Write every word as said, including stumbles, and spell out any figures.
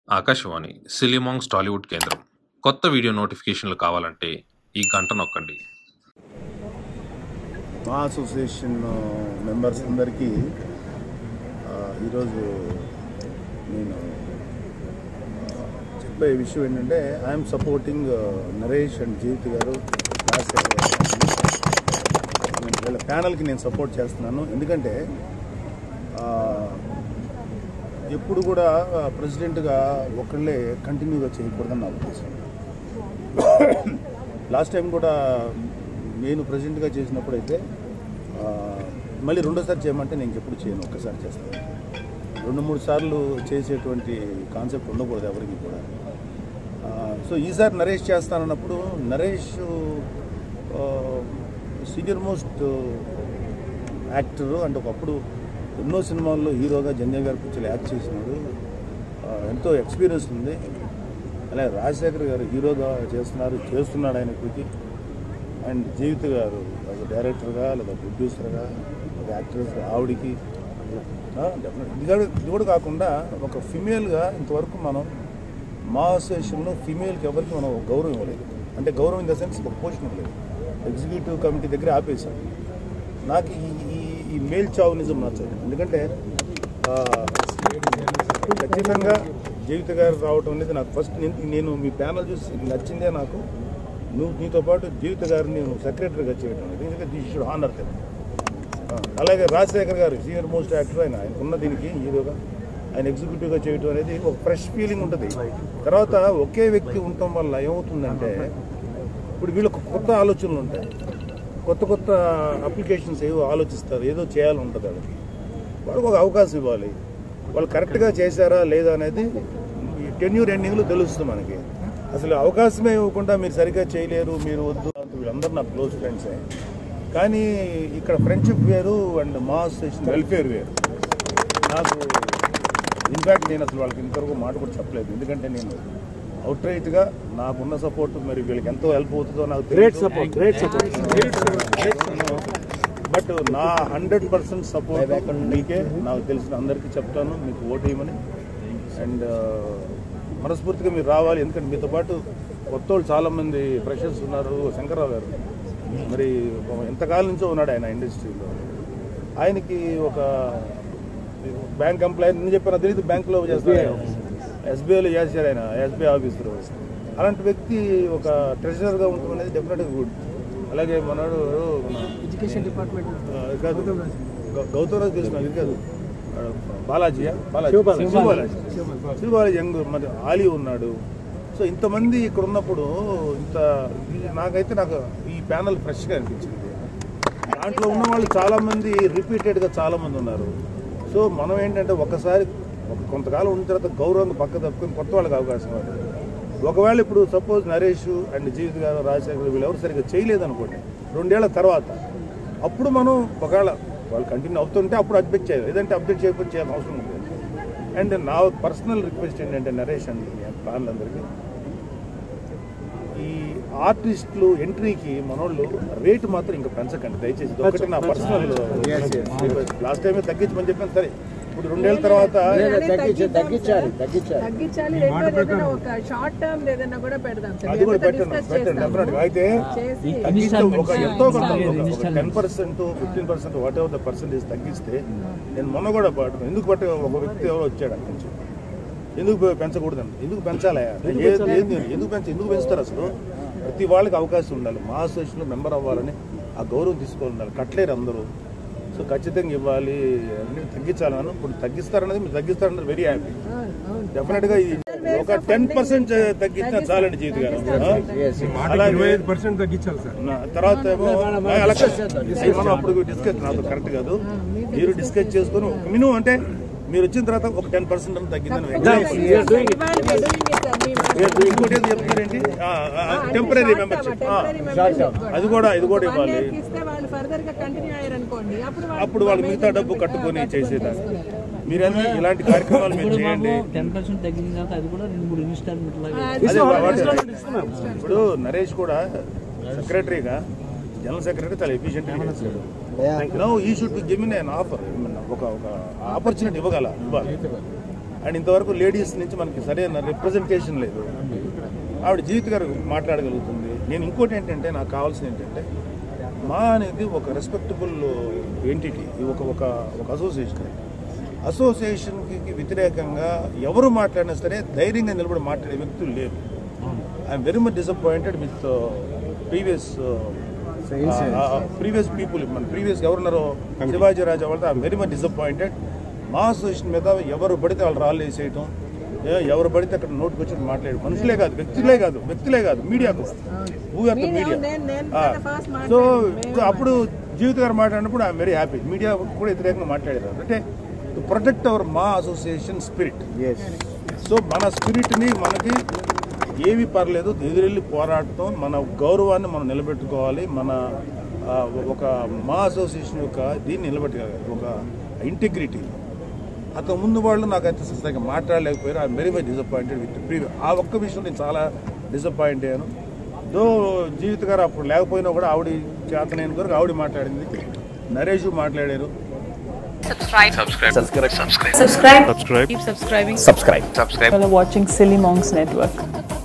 ఆకాశవాణి సిలిమాంగ్స్ టాలీవుడ్ కేంద్రం. కొత్త వీడియో నోటిఫికేషన్లు కావాలంటే ఈ గంట నొక్కండి. మా అసోసియేషన్ మెంబర్స్ అందరికీ ఈరోజు నేను చెప్పే విషయం ఏంటంటే I'm supporting Naresh and Jeevith గారు వీళ్ళ ప్యానల్కి నేను సపోర్ట్ చేస్తున్నాను. ఎందుకంటే ఎప్పుడు కూడా ప్రెసిడెంట్గా ఒకళ్ళే కంటిన్యూగా చేయకూడదని నా ఉద్దేశం. లాస్ట్ టైం కూడా నేను ప్రెసిడెంట్గా చేసినప్పుడు అయితే మళ్ళీ రెండోసారి చేయమంటే నేను ఎప్పుడు చేయను, ఒక్కసారి చేస్తాను. రెండు మూడు సార్లు చేసేటువంటి కాన్సెప్ట్ ఉండకూడదు ఎవరికి కూడా. సో ఈసారి నరేష్ చేస్తానన్నప్పుడు నరేష్ సీనియర్ మోస్ట్ యాక్టర్ అంటే ఒకప్పుడు ఎన్నో సినిమాల్లో హీరోగా జంజయ్ గారి పిక్చర్లు యాక్ట్ చేసినాడు, ఎంతో ఎక్స్పీరియన్స్ ఉంది. అలాగే రాజశేఖర్ గారు హీరోగా చేస్తున్నారు చేస్తున్నాడు ఆయన ఇప్పటికి. అండ్ జీవిత్ గారు ఒక డైరెక్టర్గా లేదా ప్రొడ్యూసర్గా ఒక యాక్టర్స్గా ఆవిడికి డెఫినెట్ ఇది ఇది కూడా కాకుండా ఒక ఫిమేల్గా ఇంతవరకు మనం మా అసోసియేషన్లో ఫిమేల్కి ఎవరికి మనం గౌరవం ఇవ్వలేదు. అంటే గౌరవం ఇన్ ద సెన్స్ ఒక పోషన్ ఇవ్వలేదు. ఎగ్జిక్యూటివ్ కమిటీ దగ్గర ఆపేశాం. నాకు ఈ ఈ మేల్ చావునిజం నచ్చదు. ఎందుకంటే ఖచ్చితంగా జీవిత గారు రావటం అనేది నాకు ఫస్ట్ నేను మీ ప్యానల్ చూసి నచ్చిందే నాకు. నువ్వు నీతో పాటు జీవిత గారిని నేను సెక్రటరీగా చేయడం అనేది ఎందుకంటే దిస్ షుడ్ హానర్ దెమ్. అలాగే రాజశేఖర్ గారు సీనియర్ మోస్ట్ యాక్టర్, ఆయన ఆయనకున్న దీనికి హీరోగా ఆయన ఎగ్జిక్యూటివ్గా చేయడం అనేది ఒక ఫ్రెష్ ఫీలింగ్ ఉంటుంది. తర్వాత ఒకే వ్యక్తి ఉండటం వల్ల ఏమవుతుందంటే ఇప్పుడు వీళ్ళకు కొత్త ఆలోచనలు ఉంటాయి, కొత్త కొత్త అప్లికేషన్స్ ఏవో ఆలోచిస్తారు, ఏదో చేయాలని ఉంటుంది. వాళ్ళకి వాళ్ళకి ఒక అవకాశం ఇవ్వాలి. వాళ్ళు కరెక్ట్గా చేశారా లేదా అనేది టెన్యూర్ ఎండింగ్లో తెలుస్తుంది మనకి. అసలు అవకాశమే ఇవ్వకుండా మీరు సరిగ్గా చేయలేరు, మీరు వద్దు, వీళ్ళందరూ నాకు క్లోజ్ ఫ్రెండ్సే. కానీ ఇక్కడ ఫ్రెండ్షిప్ వేరు అండ్ మా అసోసియేషన్ వెల్ఫేర్ వేరు. నాకు ఇన్ఫ్యాక్ట్ నేను అసలు వాళ్ళకి ఇంతవరకు మాట కూడా చెప్పలేదు. ఎందుకంటే నేను అవుట్ రైట్గా నాకున్న సపోర్ట్ మరి వీళ్ళకి ఎంతో హెల్ప్ అవుతుందో నాకు తెలియదు. బట్ నా హండ్రెడ్ పర్సెంట్ సపోర్ట్ మీకే, నాకు తెలిసిన అందరికీ చెప్తాను మీకు ఓటు వేయమని. అండ్ మనస్ఫూర్తిగా మీరు రావాలి. ఎందుకంటే మీతో పాటు కొత్త వాళ్ళు చాలామంది ఫ్రెషర్స్ ఉన్నారు. శంకర్రావు గారు మరి ఎంతకాలం నుంచో ఉన్నాడు ఆయన ఇండస్ట్రీలో. ఆయనకి ఒక బ్యాంక్ ఎంప్లాయీ నేను చెప్పాను తెలియదు, బ్యాంకులో చేస్తారు, ఎస్బీఐలో చేశారు ఆయన, ఎస్బీఐ ఆఫీసర్. అలాంటి వ్యక్తి ఒక ట్రెజరర్గా ఉండడం అనేది డెఫినెట్గా గుడ్. అలాగే మనడు ఎడ్యుకేషన్ డిపార్ట్మెంట్ కాదు గౌతమ్ చేసిన ఇది కాదు బాలాజీ బాలాజీ శివబాలాజీ శివబాలాజీ యంగ్ మరి ఆలీ ఉన్నాడు. సో ఇంతమంది ఇక్కడ ఉన్నప్పుడు ఇంత నాకైతే నాకు ఈ ప్యానల్ ఫ్రెష్గా అనిపించింది. దాంట్లో ఉన్న వాళ్ళు చాలామంది రిపీటెడ్గా చాలామంది ఉన్నారు. సో మనం ఏంటంటే ఒకసారి ఒక కొంతకాలం ఉన్న తర్వాత గౌరవంగా పక్క తప్పుకొని కొత్త వాళ్ళకి అవకాశం ఇవ్వాలి. ఒకవేళ ఇప్పుడు సపోజ్ నరేష్ అండ్ జీవిత్ గారు రాజశేఖర్ వీళ్ళు ఎవరు సరిగ్గా చేయలేదనుకోండి, రెండేళ్ల తర్వాత అప్పుడు మనం ఒకవేళ వాళ్ళు కంటిన్యూ అవుతుంటే అప్పుడు అప్డేట్ చేయాలి, లేదంటే అప్డేట్ చేయకపోతే చేయాల్సిన అవసరం ఉంటుంది. అండ్ నా పర్సనల్ రిక్వెస్ట్ ఏంటంటే నరేష్ అండ్ ప్లాన్లందరికీ ఈ ఆర్టిస్టులు ఎంట్రీకి మనోళ్ళు రేటు మాత్రం ఇంకా పెంచకండి దయచేసి. ఒకటి నా పర్సనల్ లాస్ట్ టైమే తగ్గించమని చెప్పాను. సరే ఇప్పుడు రెండేళ్ల తర్వాత అది కూడా పెట్టండి పెట్టండి డెఫినెట్గా. అయితే ఒక ఎంతో కొంత ten percent fifteen percent whatever the percentage తగ్గిస్తే నేను మొన్న కూడా పట్టుకున్నాను. ఎందుకు పట్ట ఒక వ్యక్తి ఎవరో వచ్చాడు అక్కడి నుంచి, ఎందుకు పెంచకూడదండి, ఎందుకు పెంచాలి, ఎందుకు పెంచ ఎందుకు పెంచుతారు అసలు? ప్రతి వాళ్ళకి అవకాశం ఉండాలి. మా అసోసియేషన్లో మెంబర్ అవ్వాలని ఆ గౌరవం తీసుకోవాలి ఉండాలి. కట్టలేరు అందరూ. సో ఖచ్చితంగా ఇవ్వాలి, అన్ని తగ్గించాలను. ఇప్పుడు తగ్గిస్తారనేది మీరు తగ్గిస్తారన్నది వెరీ హ్యాపీ. డెఫినెట్గా ఇది ఒక టెన్ పర్సెంట్ తగ్గించినా చాలండి జీవిత గారు. అలాగే తర్వాత ఏమో మనం అప్పుడు డిస్కస్ నాతో కరెక్ట్ కాదు, మీరు డిస్కస్ చేసుకొని మినిమం అంటే మీరు వచ్చిన తర్వాత ఒక టెన్ పర్సెంట్ అని తగ్గిందని. ఇంకోటి ఏది చెప్తున్నారేంటి, టెంపరీ మెంబర్షిప్ అది కూడా ఇది కూడా ఇవ్వాలి. అప్పుడు వాళ్ళు మిగతా డబ్బు కట్టుకొని చేసేదాన్ని. మీరన్నీ ఇలాంటి కార్యక్రమాలు మీరు చేయండి. ఇప్పుడు నరేష్ కూడా సెక్రటరీగా జనరల్ సెక్రటరీ చాలా ఎఫిషియెంట్గా చేశాడు. Now he should be given an offer, ఒక ఒక ఆపర్చునిటీ ఇవ్వగల ఇవ్వాలి. అండ్ ఇంతవరకు లేడీస్ నుంచి మనకి సరైన రిప్రజెంటేషన్ లేదు. ఆవిడ జీవిత గారు మాట్లాడగలుగుతుంది. నేను ఇంకోటి ఏంటంటే నాకు కావాల్సింది ఏంటంటే మా అనేది ఒక రెస్పెక్టబుల్ ఎంటిటీ, ఒక ఒక ఒక అసోసియేషన్. అసోసియేషన్కి వ్యతిరేకంగా ఎవరు మాట్లాడినా సరే ధైర్యంగా నిలబడి మాట్లాడే వ్యక్తులు లేరు. I'm very much disappointed with previous previous people. మన ప్రీవియస్ ఎవరున్నారో శివాజీ రాజా వాళ్ళతో I'm very much disappointed. MAA association మీద ఎవరు పడితే వాళ్ళు రాళ్ళు వేసేయటం, ఎవరు పడితే అక్కడ నోటుకు వచ్చి మాట్లాడే మనుషులే కాదు, వ్యక్తులే కాదు వ్యక్తులే కాదు మీడియాకు ఊగంత మీడియా. సో అప్పుడు జీవిత గారు మాట్లాడినప్పుడు ఐఎమ్ వెరీ హ్యాపీ. మీడియా కూడా వ్యతిరేకంగా మాట్లాడారు అంటే to protect our MAA association spirit. So మన స్పిరిట్ని మనకి ఏవి పర్లేదు ఎదురెళ్ళి పోరాడటం, మన గౌరవాన్ని మనం నిలబెట్టుకోవాలి. మన ఒక మా అసోసియేషన్ యొక్క దీన్ని నిలబెట్టుకోవాలి, ఒక ఇంటిగ్రిటీ. అంతకు ముందు వాళ్ళు నాకు అయితే సరిగ్గా మాట్లాడలేకపోయారు. I'm very much disappointed with previous. ఆ ఒక్క విషయం నేను చాలా డిసప్పాయింట్ అయ్యాను. దో జీవిత గారు అప్పుడు లేకపోయినా కూడా ఆవిడ చేతనైన వరకు ఆవిడ మాట్లాడింది, నరేష్ మాట్లాడారు. Subscribe. Subscribe. Subscribe. Subscribe. Subscribe. Keep subscribing. Subscribe. Subscribe. While watching Silly Monks Network.